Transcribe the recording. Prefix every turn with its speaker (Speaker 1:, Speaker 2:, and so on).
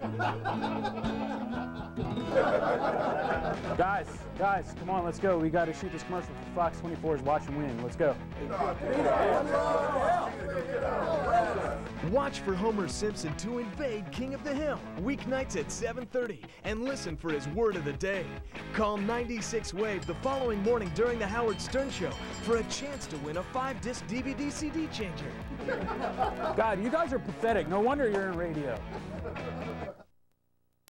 Speaker 1: Guys, come on, let's go. We got to shoot this commercial for Fox 24's Watch and Win. Let's go.
Speaker 2: Watch for Homer Simpson to invade King of the Hill, weeknights at 7:30, and listen for his word of the day. Call 96 WAVE the following morning during the Howard Stern Show for a chance to win a 5-disc DVD CD changer.
Speaker 1: God, you guys are pathetic. No wonder you're in radio.